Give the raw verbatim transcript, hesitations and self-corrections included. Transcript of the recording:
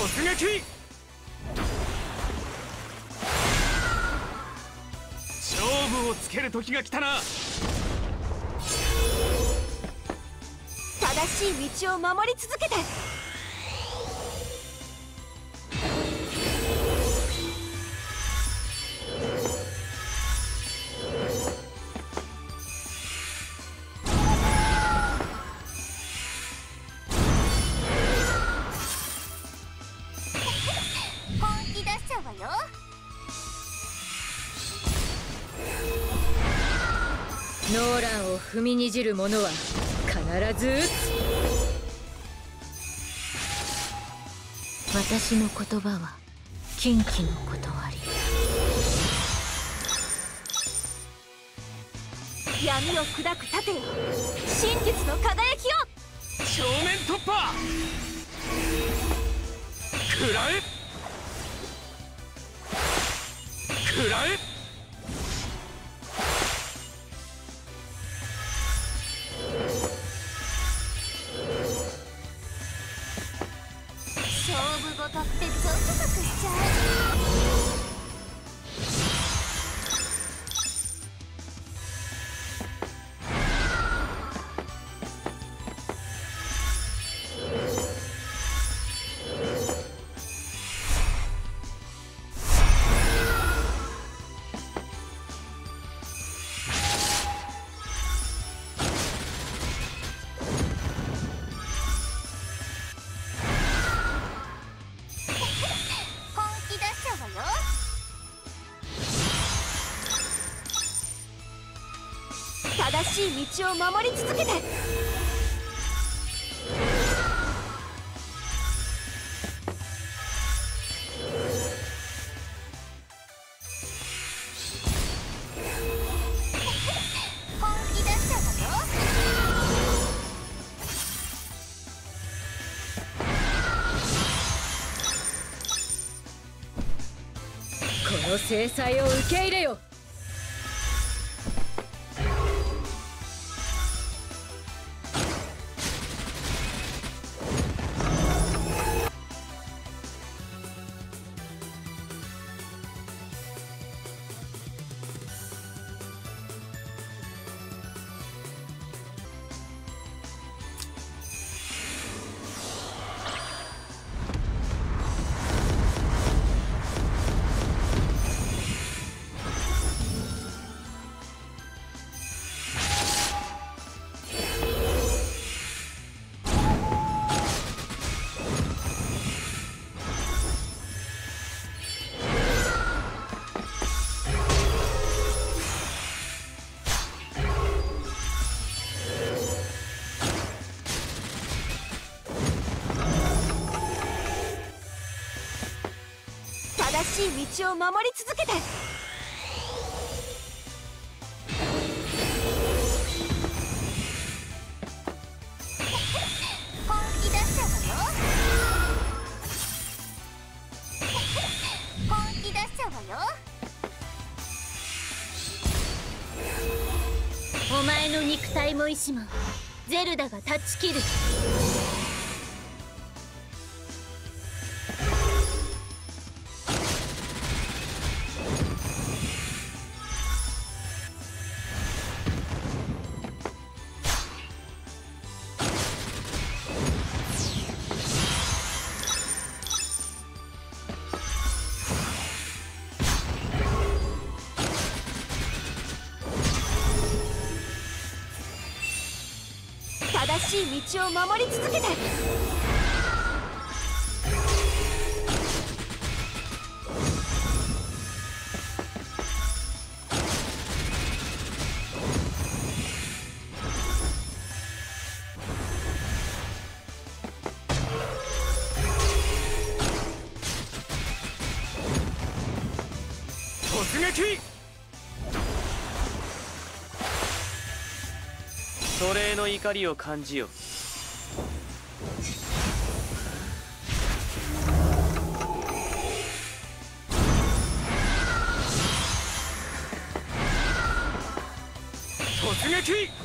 突撃。勝負をつける時が来たな。 正しい道を守り続けて。 本気出しちゃうわよ。 ノーランを踏みにじる者は必ず撃つ。私の言葉は禁忌の断り。 闇を砕く盾よ、真実の輝きよ。 正面突破。食らえ食らえ。 勝負事ってゾクゾクしちゃう。 正しい道を守り続けて。 本気出しちゃうわよ。 この制裁を受け入れよ。 正しい道を守り続けて。 本気出しちゃうわよ。本気出しちゃうわよ。 お前の肉体も意志もゼルダが断ち切る。 正しい道を守り続けて。 突撃。奴隷の怒りを感じよ。突撃。